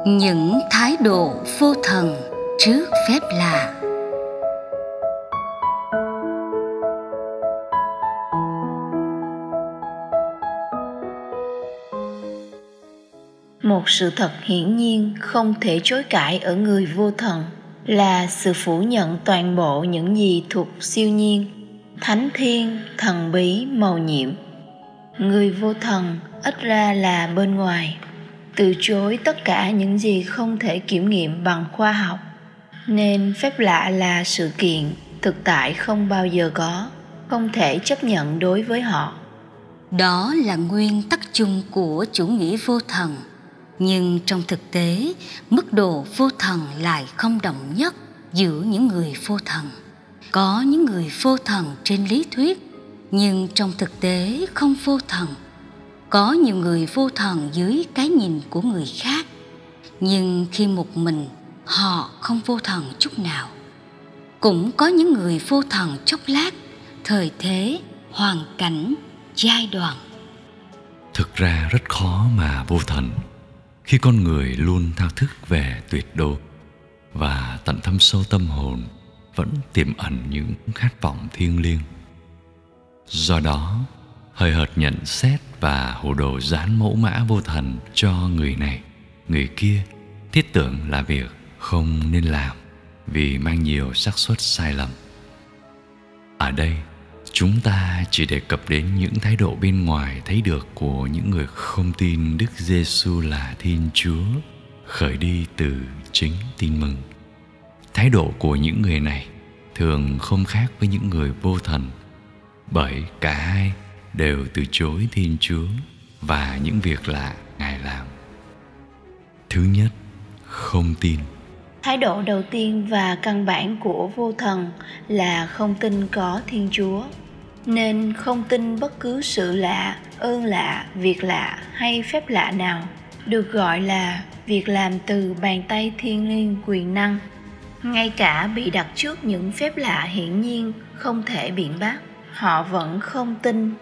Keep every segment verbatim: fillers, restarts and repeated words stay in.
Những thái độ vô thần trước phép lạ. Một sự thật hiển nhiên không thể chối cãi ở người vô thần là sự phủ nhận toàn bộ những gì thuộc siêu nhiên, thánh thiên, thần bí, mầu nhiệm. Người vô thần ít ra là bên ngoài từ chối tất cả những gì không thể kiểm nghiệm bằng khoa học, nên phép lạ là sự kiện thực tại không bao giờ có, không thể chấp nhận đối với họ. Đó là nguyên tắc chung của chủ nghĩa vô thần. Nhưng trong thực tế, mức độ vô thần lại không đồng nhất giữa những người vô thần. Có những người vô thần trên lý thuyết, nhưng trong thực tế không vô thần. Có nhiều người vô thần dưới cái nhìn của người khác, nhưng khi một mình, họ không vô thần chút nào. Cũng có những người vô thần chốc lát, thời thế, hoàn cảnh, giai đoạn. Thực ra rất khó mà vô thần khi con người luôn thao thức về tuyệt đối, và tận thâm sâu tâm hồn vẫn tiềm ẩn những khát vọng thiêng liêng. Do đó, hời hợt nhận xét và hồ đồ dán mẫu mã vô thần cho người này, người kia, thiết tưởng là việc không nên làm vì mang nhiều xác suất sai lầm. Ở đây, chúng ta chỉ đề cập đến những thái độ bên ngoài thấy được của những người không tin Đức Giêsu là Thiên Chúa, khởi đi từ chính tin mừng. Thái độ của những người này thường không khác với những người vô thần, bởi cả hai đều từ chối Thiên Chúa và những việc lạ Ngài làm. Thứ nhất, không tin. Thái độ đầu tiên và căn bản của vô thần là không tin có Thiên Chúa, nên không tin bất cứ sự lạ, ơn lạ, việc lạ hay phép lạ nào được gọi là việc làm từ bàn tay thiêng liêng quyền năng. Ngay cả bị đặt trước những phép lạ hiển nhiên không thể biện bác, họ vẫn không tin.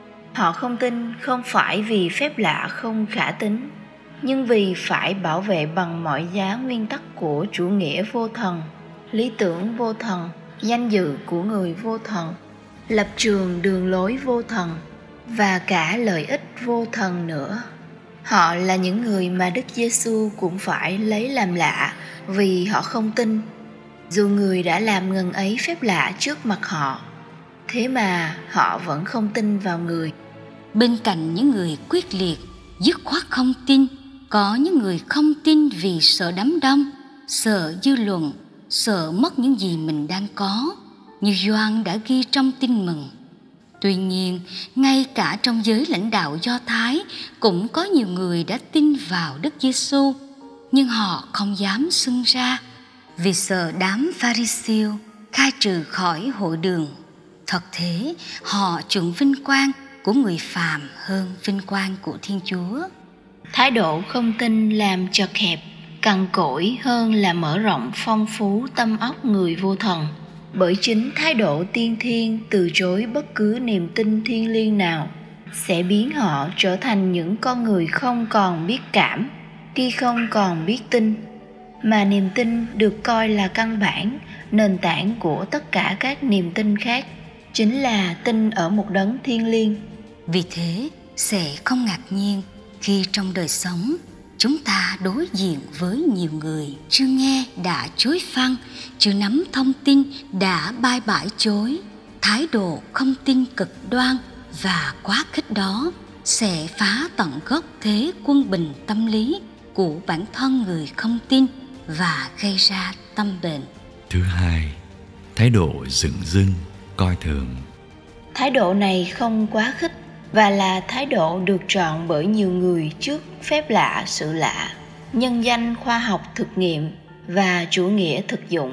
Họ không tin không phải vì phép lạ không khả tín, nhưng vì phải bảo vệ bằng mọi giá nguyên tắc của chủ nghĩa vô thần, lý tưởng vô thần, danh dự của người vô thần, lập trường đường lối vô thần và cả lợi ích vô thần nữa. Họ là những người mà Đức Giêsu cũng phải lấy làm lạ vì họ không tin, dù người đã làm ngần ấy phép lạ trước mặt họ. Thế mà họ vẫn không tin vào người. Bên cạnh những người quyết liệt, dứt khoát không tin, có những người không tin vì sợ đám đông, sợ dư luận, sợ mất những gì mình đang có, như Gioan đã ghi trong Tin Mừng. Tuy nhiên, ngay cả trong giới lãnh đạo Do Thái cũng có nhiều người đã tin vào Đức Giêsu, nhưng họ không dám xưng ra vì sợ đám Pha-ri-siêu khai trừ khỏi hội đường. Thật thế, họ chuộng vinh quang của người phàm hơn vinh quang của Thiên Chúa. Thái độ không tin làm chật hẹp, cằn cỗi hơn là mở rộng phong phú tâm óc người vô thần. Bởi chính thái độ tiên thiên từ chối bất cứ niềm tin thiêng liêng nào sẽ biến họ trở thành những con người không còn biết cảm khi không còn biết tin. Mà niềm tin được coi là căn bản, nền tảng của tất cả các niềm tin khác, chính là tin ở một đấng thiêng liêng. Vì thế, sẽ không ngạc nhiên khi trong đời sống chúng ta đối diện với nhiều người chưa nghe đã chối phăng, chưa nắm thông tin đã bai bãi chối. Thái độ không tin cực đoan và quá khích đó sẽ phá tận gốc thế quân bình tâm lý của bản thân người không tin và gây ra tâm bệnh. Thứ hai, thái độ dửng dưng, coi thường. Thái độ này không quá khích và là thái độ được chọn bởi nhiều người trước phép lạ, sự lạ, nhân danh khoa học thực nghiệm và chủ nghĩa thực dụng.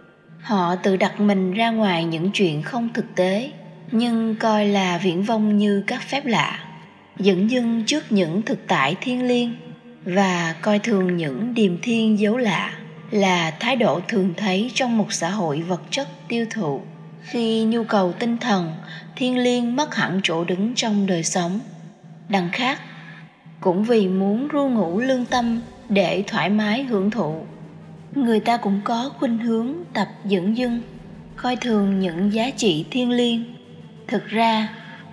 Họ tự đặt mình ra ngoài những chuyện không thực tế, nhưng coi là viển vông như các phép lạ, dửng dưng trước những thực tại thiêng liêng và coi thường những điềm thiên dấu lạ, là thái độ thường thấy trong một xã hội vật chất tiêu thụ, khi nhu cầu tinh thần thiêng liêng mất hẳn chỗ đứng trong đời sống. Đằng khác, cũng vì muốn ru ngủ lương tâm để thoải mái hưởng thụ. Người ta cũng có khuynh hướng tập dửng dưng, coi thường những giá trị thiêng liêng. Thực ra,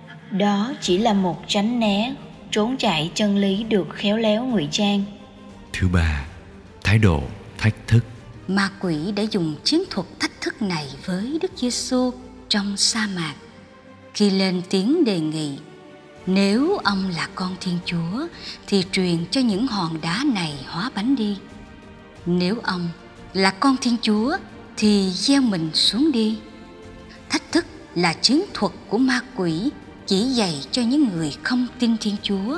đó chỉ là một tránh né, trốn chạy chân lý được khéo léo ngụy trang. Thứ ba, thái độ thách thức. Ma quỷ đã dùng chiến thuật thách thức này với Đức Giêsu trong sa mạc, khi lên tiếng đề nghị: nếu ông là con Thiên Chúa thì truyền cho những hòn đá này hóa bánh đi. Nếu ông là con Thiên Chúa thì gieo mình xuống đi. Thách thức là chiến thuật của ma quỷ chỉ dạy cho những người không tin Thiên Chúa.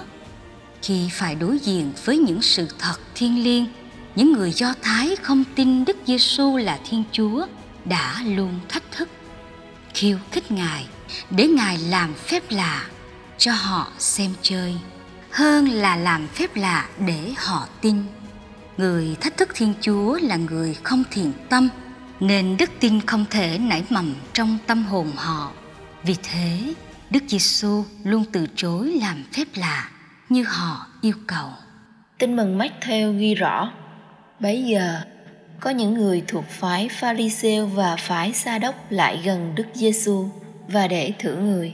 Khi phải đối diện với những sự thật thiêng liêng, những người Do Thái không tin Đức Giêsu là Thiên Chúa đã luôn thách thức, khiêu khích Ngài để Ngài làm phép lạ cho họ xem chơi, hơn là làm phép lạ để họ tin. Người thách thức Thiên Chúa là người không thiện tâm, nên đức tin không thể nảy mầm trong tâm hồn họ. Vì thế, Đức Giêsu luôn từ chối làm phép lạ như họ yêu cầu. Tin mừng Mách-thêu ghi rõ: bấy giờ có những người thuộc phái Pha-ri-sêu và phái Sa-đốc lại gần Đức Giêsu và để thử người,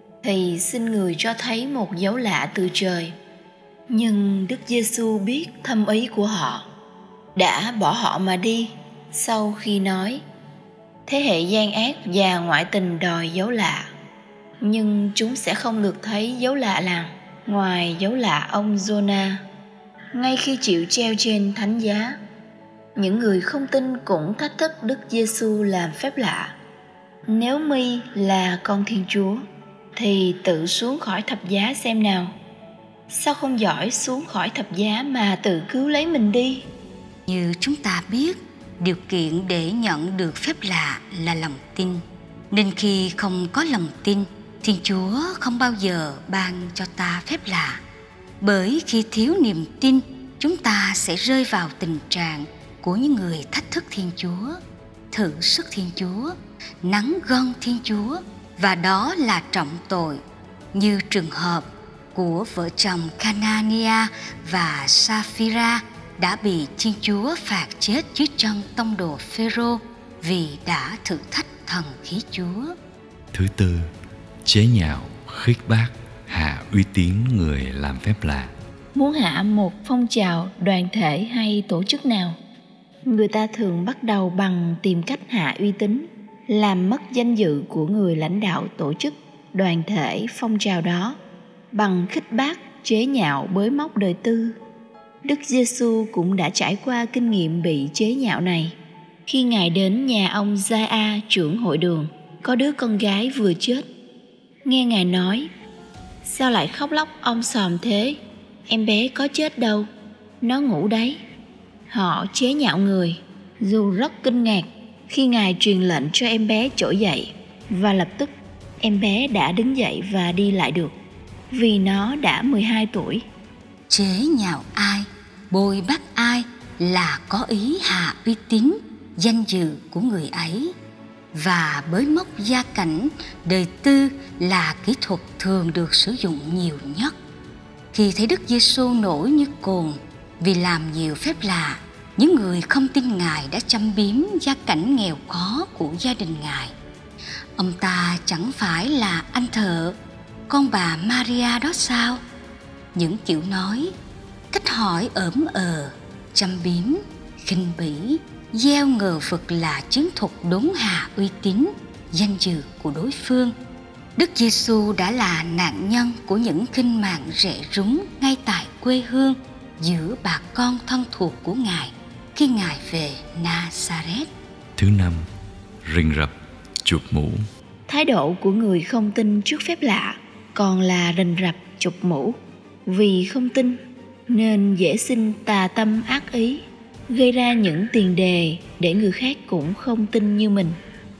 thì xin người cho thấy một dấu lạ từ trời. Nhưng Đức Giêsu biết thâm ý của họ, đã bỏ họ mà đi, sau khi nói: thế hệ gian ác và ngoại tình đòi dấu lạ, nhưng chúng sẽ không được thấy dấu lạ nào ngoài dấu lạ ông Giô-na. Ngay khi chịu treo trên thánh giá, những người không tin cũng thách thức Đức Giêsu làm phép lạ: nếu mi là con Thiên Chúa thì tự xuống khỏi thập giá xem nào. Sao không giỏi xuống khỏi thập giá mà tự cứu lấy mình đi? Như chúng ta biết, điều kiện để nhận được phép lạ là lòng tin. Nên khi không có lòng tin, Thiên Chúa không bao giờ ban cho ta phép lạ. Bởi khi thiếu niềm tin, chúng ta sẽ rơi vào tình trạng của những người thách thức Thiên Chúa, thử sức Thiên Chúa, nắng gân Thiên Chúa, và đó là trọng tội, như trường hợp của vợ chồng Canania và Sapphira đã bị Thiên Chúa phạt chết dưới chân tông đồ Phêrô vì đã thử thách thần khí Chúa. Thứ tư, chế nhạo, khích bác, hạ uy tín người làm phép lạ. Muốn hạ một phong trào, đoàn thể hay tổ chức nào, người ta thường bắt đầu bằng tìm cách hạ uy tín, làm mất danh dự của người lãnh đạo tổ chức, đoàn thể, phong trào đó, bằng khích bác, chế nhạo, bới móc đời tư. Đức Giêsu cũng đã trải qua kinh nghiệm bị chế nhạo này. Khi Ngài đến nhà ông Gia-a, trưởng hội đường, có đứa con gái vừa chết. Nghe Ngài nói: sao lại khóc lóc om sòm thế? Em bé có chết đâu, nó ngủ đấy. Họ chế nhạo người, dù rất kinh ngạc khi Ngài truyền lệnh cho em bé trỗi dậy, và lập tức em bé đã đứng dậy và đi lại được, vì nó đã mười hai tuổi. Chế nhạo ai, bôi bác ai là có ý hạ uy tín, danh dự của người ấy. Và bới móc gia cảnh, đời tư là kỹ thuật thường được sử dụng nhiều nhất. Khi thấy Đức Giêsu nổi như cồn vì làm nhiều phép lạ, những người không tin Ngài đã châm biếm gia cảnh nghèo khó của gia đình Ngài. Ông ta chẳng phải là anh thợ, con bà Maria đó sao? Những kiểu nói, cách hỏi ỡm ờ, châm biếm, khinh bỉ, gieo ngờ vực là chiến thuật đốn hạ uy tín, danh dự của đối phương. Đức Giêsu đã là nạn nhân của những khinh mạng rẻ rúng ngay tại quê hương, giữa bà con thân thuộc của Ngài khi Ngài về Nazareth. Thứ năm, rình rập, chụp mũ. Thái độ của người không tin trước phép lạ còn là rình rập, chụp mũ. Vì không tin nên dễ sinh tà tâm ác ý, gây ra những tiền đề để người khác cũng không tin như mình.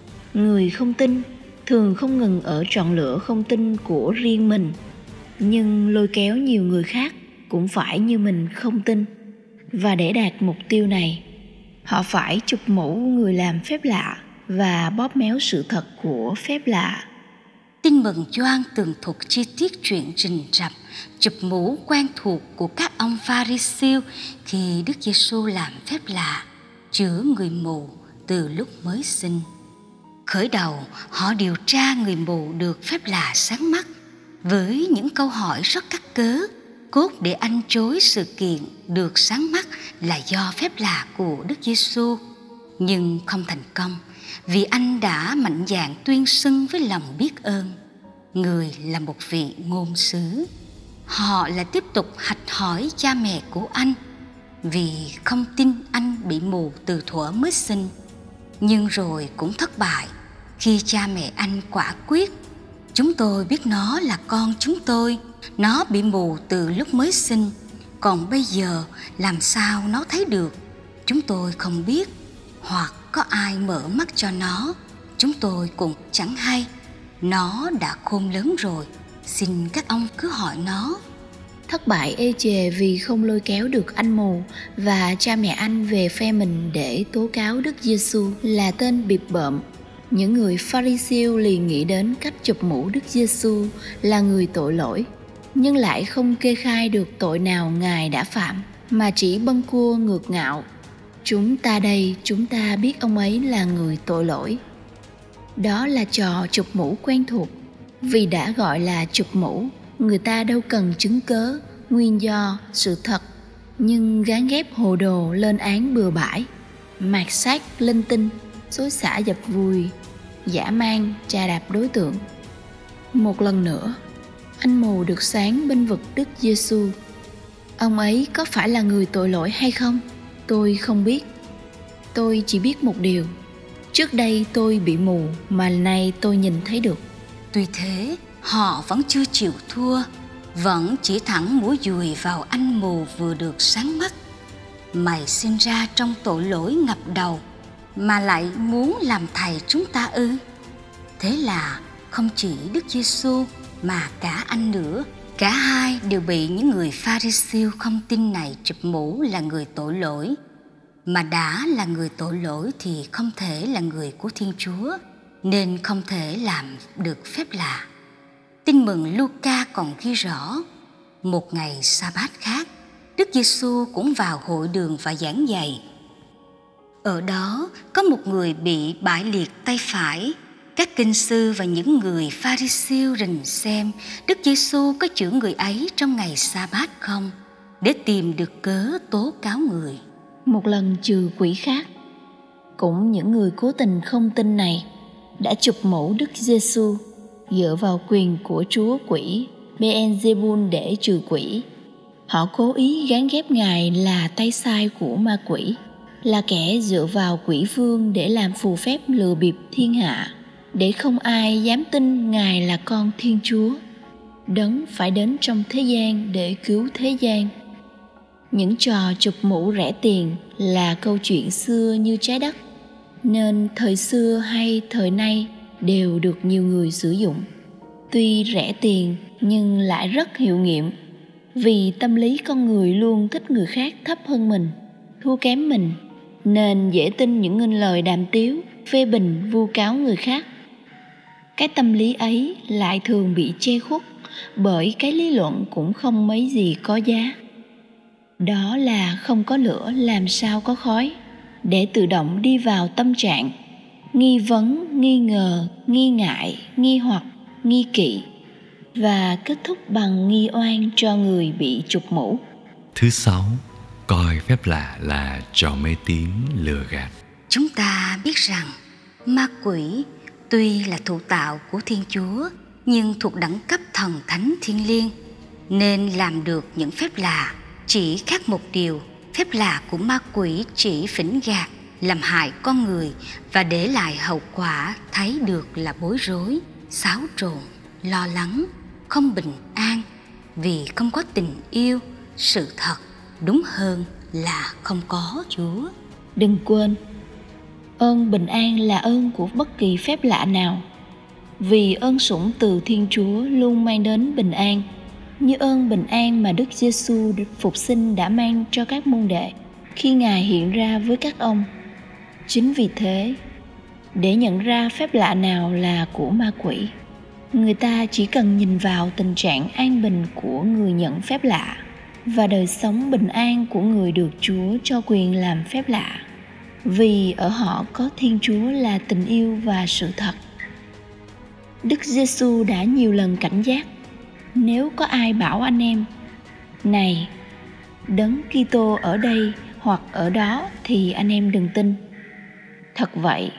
Người không tin thường không ngừng ở trọn lửa không tin của riêng mình, nhưng lôi kéo nhiều người khác cũng phải như mình không tin. Và để đạt mục tiêu này, họ phải chụp mũ người làm phép lạ và bóp méo sự thật của phép lạ. Tin mừng Gioan tường thuật chi tiết chuyện rình rập, chụp mũ quen thuộc của các ông Pha-ri-siêu khi Đức Giê-xu làm phép lạ chữa người mù từ lúc mới sinh. Khởi đầu, họ điều tra người mù được phép lạ sáng mắt với những câu hỏi rất cắt cớ, cốt để anh chối sự kiện được sáng mắt là do phép lạ của Đức Giê-xu, nhưng không thành công vì anh đã mạnh dạn tuyên xưng với lòng biết ơn. Người là một vị ngôn sứ. Họ lại tiếp tục hạch hỏi cha mẹ của anh vì không tin anh bị mù từ thuở mới sinh, nhưng rồi cũng thất bại khi cha mẹ anh quả quyết: chúng tôi biết nó là con chúng tôi, nó bị mù từ lúc mới sinh, còn bây giờ làm sao nó thấy được, chúng tôi không biết, hoặc có ai mở mắt cho nó, chúng tôi cũng chẳng hay. Nó đã khôn lớn rồi, xin các ông cứ hỏi nó. Thất bại ê chề vì không lôi kéo được anh mù, và cha mẹ anh về phe mình để tố cáo Đức Giê-xu là tên bịp bợm. Những người Pha-ri-siêu liền nghĩ đến cách chụp mũ Đức Giê-xu là người tội lỗi, nhưng lại không kê khai được tội nào Ngài đã phạm, mà chỉ bâng cua ngược ngạo: chúng ta đây, chúng ta biết ông ấy là người tội lỗi. Đó là trò chụp mũ quen thuộc. Vì đã gọi là chụp mũ, người ta đâu cần chứng cớ, nguyên do, sự thật, nhưng gán ghép hồ đồ lên án bừa bãi, mạt sát linh tinh, xối xả dập vùi, dã man chà đạp đối tượng. Một lần nữa, anh mù được sáng bênh vực Đức Giê-xu. Ông ấy có phải là người tội lỗi hay không? Tôi không biết. Tôi chỉ biết một điều: trước đây tôi bị mù mà nay tôi nhìn thấy được. Tuy thế, họ vẫn chưa chịu thua, vẫn chỉ thẳng mũi dùi vào anh mù vừa được sáng mắt. Mày sinh ra trong tội lỗi ngập đầu mà lại muốn làm thầy chúng ta ư? Thế là không chỉ Đức Giê-xu mà cả anh nữa, cả hai đều bị những người Pha-ri-siêu không tin này chụp mũ là người tội lỗi. Mà đã là người tội lỗi thì không thể là người của Thiên Chúa, nên không thể làm được phép lạ. Tin mừng Luca còn ghi rõ: một ngày sa-bát khác, Đức Giê-xu cũng vào hội đường và giảng dạy. Ở đó có một người bị bại liệt tay phải. Các kinh sư và những người Pha-ri-siêu rình xem Đức Giê-xu có chữa người ấy trong ngày sa-bát không, để tìm được cớ tố cáo người. Một lần trừ quỷ khác, cũng những người cố tình không tin này đã chụp mũ Đức Giê-xu dựa vào quyền của chúa quỷ Bê-en-dê-bun để trừ quỷ. Họ cố ý gán ghép Ngài là tay sai của ma quỷ, là kẻ dựa vào quỷ vương để làm phù phép lừa bịp thiên hạ, để không ai dám tin Ngài là con Thiên Chúa, đấng phải đến trong thế gian để cứu thế gian. Những trò chụp mũ rẻ tiền là câu chuyện xưa như trái đất, nên thời xưa hay thời nay đều được nhiều người sử dụng. Tuy rẻ tiền nhưng lại rất hiệu nghiệm, vì tâm lý con người luôn thích người khác thấp hơn mình, thua kém mình, nên dễ tin những nghinh lời đàm tiếu, phê bình, vu cáo người khác. Cái tâm lý ấy lại thường bị che khuất bởi cái lý luận cũng không mấy gì có giá. Đó là không có lửa làm sao có khói, để tự động đi vào tâm trạng nghi vấn, nghi ngờ, nghi ngại, nghi hoặc, nghi kỵ, và kết thúc bằng nghi oan cho người bị chụp mũ. Thứ sáu, coi phép lạ là trò mê tín lừa gạt. Chúng ta biết rằng ma quỷ tuy là thụ tạo của Thiên Chúa, nhưng thuộc đẳng cấp thần thánh thiêng liêng, nên làm được những phép lạ. Chỉ khác một điều, phép lạ của ma quỷ chỉ phỉnh gạt, làm hại con người và để lại hậu quả thấy được là bối rối, xáo trộn, lo lắng, không bình an, vì không có tình yêu, sự thật, đúng hơn là không có Chúa. Đừng quên, ơn bình an là ơn của bất kỳ phép lạ nào, vì ơn sủng từ Thiên Chúa luôn mang đến bình an, như ơn bình an mà Đức Giê-xu phục sinh đã mang cho các môn đệ khi Ngài hiện ra với các ông. Chính vì thế, để nhận ra phép lạ nào là của ma quỷ, Người ta chỉ cần nhìn vào tình trạng an bình của người nhận phép lạ và đời sống bình an của người được Chúa cho quyền làm phép lạ, vì ở họ có Thiên Chúa là tình yêu và sự thật. Đức Giêsu đã nhiều lần cảnh giác: nếu có ai bảo anh em, này, Đấng Kitô ở đây hoặc ở đó, thì anh em đừng tin. Thật vậy,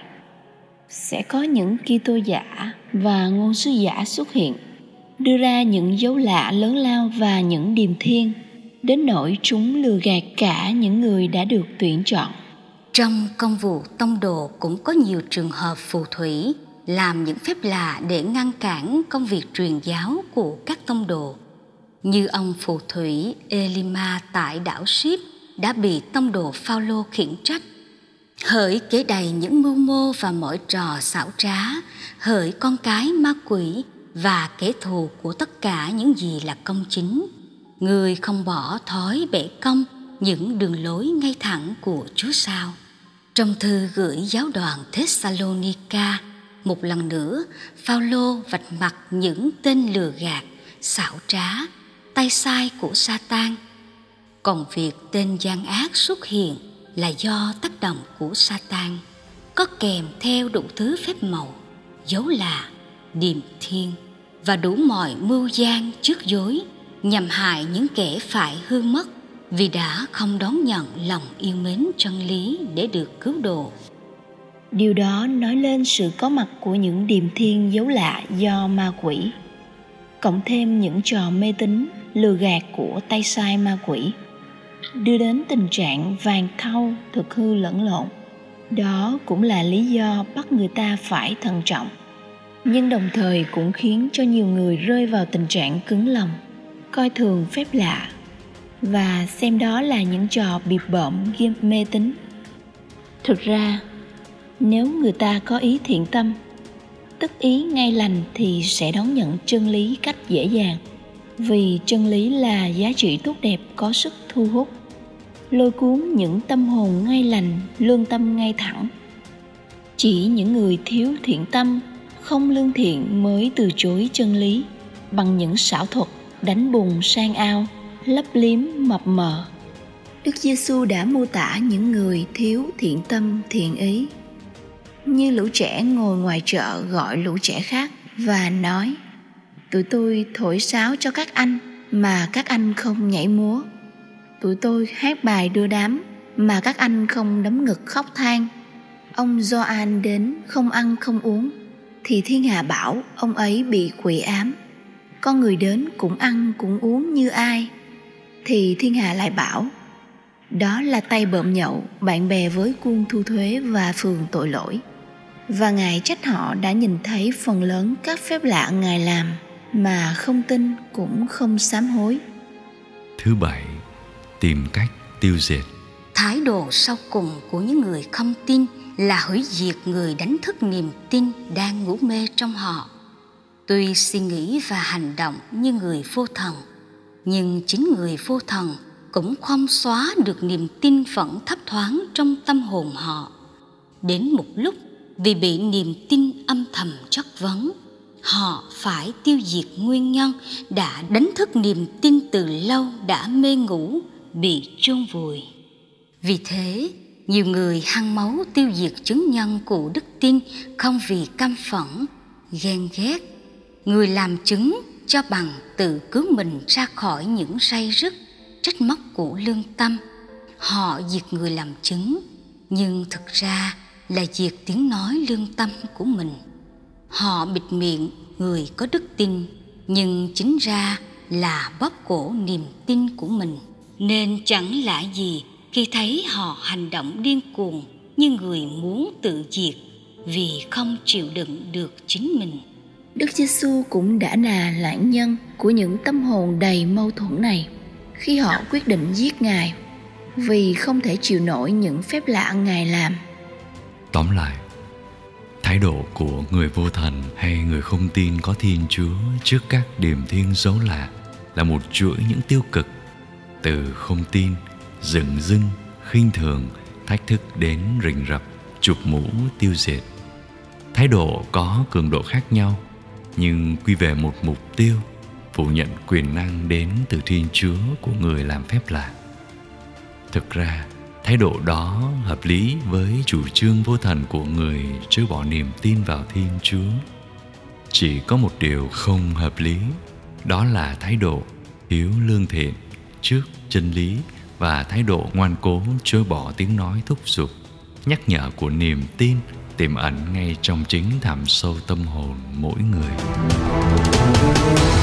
sẽ có những Kitô giả và ngôn sứ giả xuất hiện, đưa ra những dấu lạ lớn lao và những điềm thiên, đến nỗi chúng lừa gạt cả những người đã được tuyển chọn. Trong công vụ tông đồ cũng có nhiều trường hợp phù thủy làm những phép lạ để ngăn cản công việc truyền giáo của các tông đồ. Như ông phù thủy Elima tại đảo Ship đã bị tông đồ Phao-lô khiển trách: hỡi kể đầy những mưu mô và mọi trò xảo trá, hỡi con cái ma quỷ và kẻ thù của tất cả những gì là công chính, người không bỏ thói bẻ cong những đường lối ngay thẳng của Chúa sao? Trong thư gửi giáo đoàn Thessalonica, một lần nữa Phao-lô vạch mặt những tên lừa gạt, xảo trá, tay sai của Sa-tan. Còn việc tên gian ác xuất hiện là do tác động của Sa-tan, có kèm theo đủ thứ phép màu, dấu lạ, điềm thiên và đủ mọi mưu gian trước dối nhằm hại những kẻ phải hư mất vì đã không đón nhận lòng yêu mến chân lý để được cứu độ. Điều đó nói lên sự có mặt của những điềm thiên dấu lạ do ma quỷ, cộng thêm những trò mê tín lừa gạt của tay sai ma quỷ, đưa đến tình trạng vàng thau thực hư lẫn lộn. Đó cũng là lý do bắt người ta phải thận trọng, nhưng đồng thời cũng khiến cho nhiều người rơi vào tình trạng cứng lòng, coi thường phép lạ và xem đó là những trò bịp bợm game mê tín. Thực ra, nếu người ta có ý thiện tâm, tức ý ngay lành, thì sẽ đón nhận chân lý cách dễ dàng, vì chân lý là giá trị tốt đẹp có sức thu hút, lôi cuốn những tâm hồn ngay lành, lương tâm ngay thẳng. Chỉ những người thiếu thiện tâm, không lương thiện mới từ chối chân lý bằng những xảo thuật đánh bùn sang ao, lấp liếm mập mờ. Đức Giêsu đã mô tả những người thiếu thiện tâm, thiện ý như lũ trẻ ngồi ngoài chợ gọi lũ trẻ khác và nói: tụi tôi thổi sáo cho các anh mà các anh không nhảy múa, tụi tôi hát bài đưa đám mà các anh không đấm ngực khóc than. Ông Gioan đến không ăn không uống, thì thiên hạ bảo ông ấy bị quỷ ám. Con người đến cũng ăn cũng uống như ai, thì thiên hạ lại bảo đó là tay bợm nhậu, bạn bè với quân thu thuế và phường tội lỗi. Và Ngài trách họ đã nhìn thấy phần lớn các phép lạ Ngài làm mà không tin cũng không sám hối. Thứ bảy, tìm cách tiêu diệt. Thái độ sau cùng của những người không tin là hủy diệt người đánh thức niềm tin đang ngủ mê trong họ. Tuy suy nghĩ và hành động như người vô thần, nhưng chính người vô thần cũng không xóa được niềm tin vẫn thấp thoáng trong tâm hồn họ. Đến một lúc, vì bị niềm tin âm thầm chất vấn, họ phải tiêu diệt nguyên nhân đã đánh thức niềm tin từ lâu đã mê ngủ, bị chôn vùi. Vì thế, nhiều người hăng máu tiêu diệt chứng nhân của đức tin không vì căm phẫn, ghen ghét. Người làm chứng cho bằng tự cứu mình ra khỏi những ray rứt, trách móc của lương tâm. Họ diệt người làm chứng, nhưng thực ra là diệt tiếng nói lương tâm của mình. Họ bịt miệng người có đức tin, nhưng chính ra là bóp cổ niềm tin của mình. Nên chẳng lạ gì khi thấy họ hành động điên cuồng như người muốn tự diệt vì không chịu đựng được chính mình. Đức Giêsu cũng đã là lãnh nhân của những tâm hồn đầy mâu thuẫn này khi họ quyết định giết Ngài vì không thể chịu nổi những phép lạ Ngài làm. Tóm lại, thái độ của người vô thần hay người không tin có Thiên Chúa trước các điềm thiên dấu lạ là một chuỗi những tiêu cực, từ không tin, dửng dưng, khinh thường, thách thức đến rình rập, chụp mũ, tiêu diệt. Thái độ có cường độ khác nhau, nhưng quy về một mục tiêu, phủ nhận quyền năng đến từ Thiên Chúa của người làm phép lạ. Thực ra, thái độ đó hợp lý với chủ trương vô thần của người chối bỏ niềm tin vào Thiên Chúa. Chỉ có một điều không hợp lý, đó là thái độ thiếu lương thiện trước chân lý và thái độ ngoan cố chối bỏ tiếng nói thúc giục, nhắc nhở của niềm tin tiềm ẩn ngay trong chính thẳm sâu tâm hồn mỗi người.